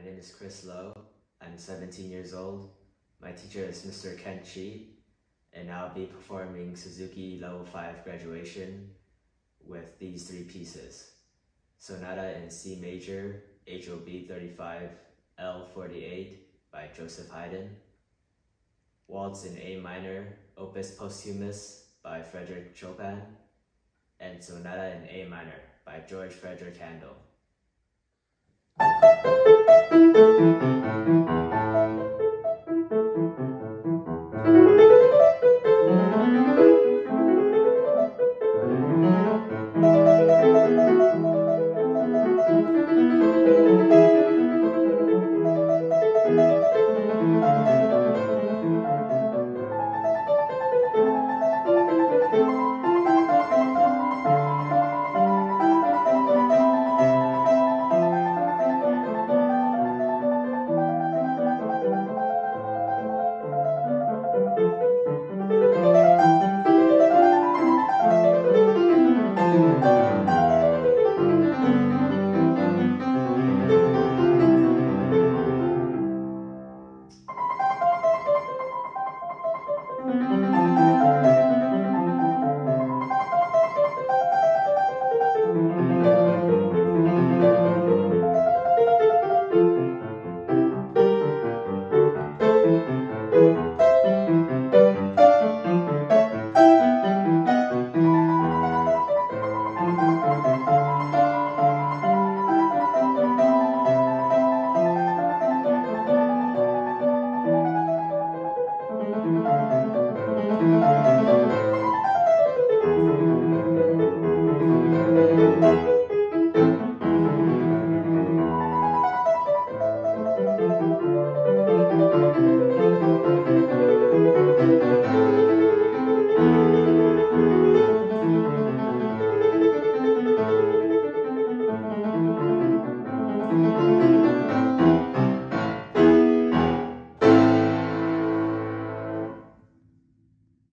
name is Chris Lowe. I'm 17 years old. My teacher is Mr. Tchii, and I'll be performing Suzuki Level 5 graduation with these three pieces. Sonata in C major, HOB 35, L48 by Joseph Haydn. Waltz in A minor, Opus Posthumous by Frédéric Chopin. And Sonata in A minor by George Frederick Handel.